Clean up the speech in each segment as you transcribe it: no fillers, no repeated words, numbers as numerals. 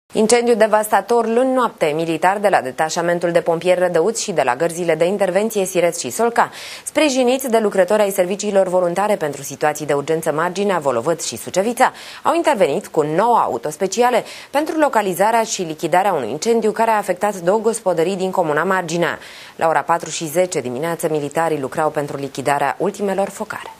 Incendiu devastator luni noapte, militari de la detașamentul de pompieri Rădăuți și de la gărzile de intervenție Siret și Solca, sprijiniți de lucrători ai serviciilor voluntare pentru situații de urgență Marginea, Volovăț și Sucevița, au intervenit cu 9 autospeciale pentru localizarea și lichidarea unui incendiu care a afectat 2 gospodării din comuna Marginea. La ora 4:10 dimineață, militarii lucrau pentru lichidarea ultimelor focare.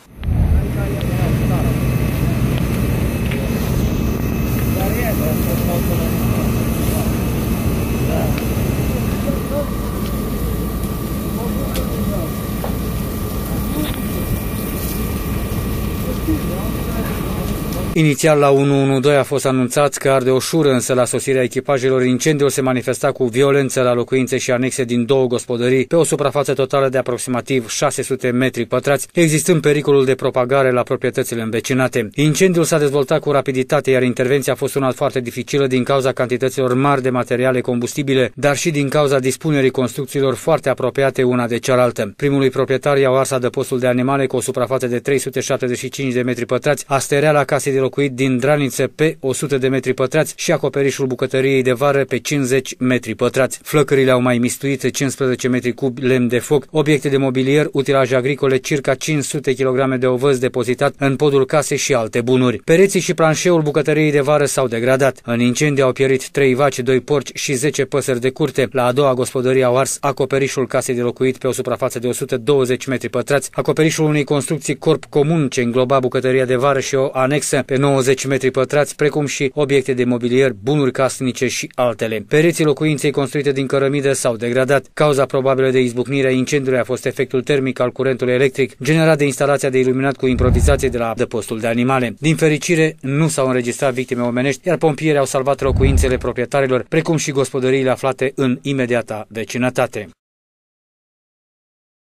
Inițial la 112 a fost anunțat că arde o șură, însă la sosirea echipajelor incendiul se manifesta cu violență la locuințe și anexe din 2 gospodării pe o suprafață totală de aproximativ 600 metri pătrați, existând pericolul de propagare la proprietățile învecinate. Incendiul s-a dezvoltat cu rapiditate, iar intervenția a fost una foarte dificilă din cauza cantităților mari de materiale combustibile, dar și din cauza dispunerii construcțiilor foarte apropiate una de cealaltă. Primului proprietar i-au ars adăpostul de animale cu o suprafață de 375 de metri pătrați, astereala casei de locuit din Dranițe pe 100 de metri pătrați și acoperișul bucătăriei de vară pe 50 metri pătrați. Flăcările au mai mistuit 15 metri cubi lemn de foc, obiecte de mobilier, utilaje agricole, circa 500 kg de ovăz depozitat în podul casei și alte bunuri. Pereții și planșeul bucătăriei de vară s-au degradat. În incendiu au pierit 3 vaci, 2 porci și 10 păsări de curte. La a doua gospodărie au ars acoperișul casei de locuit pe o suprafață de 120 metri pătrați, acoperișul unei construcții corp comun ce îngloba bucătăria de vară și o anexă pe 90 metri pătrați, precum și obiecte de mobilier, bunuri casnice și altele. Pereții locuinței construite din cărămidă s-au degradat. Cauza probabilă de izbucnire a incendiului a fost efectul termic al curentului electric generat de instalația de iluminat cu improvizație de la adăpostul de animale. Din fericire, nu s-au înregistrat victime omenești, iar pompierii au salvat locuințele proprietarilor, precum și gospodăriile aflate în imediata vecinătate.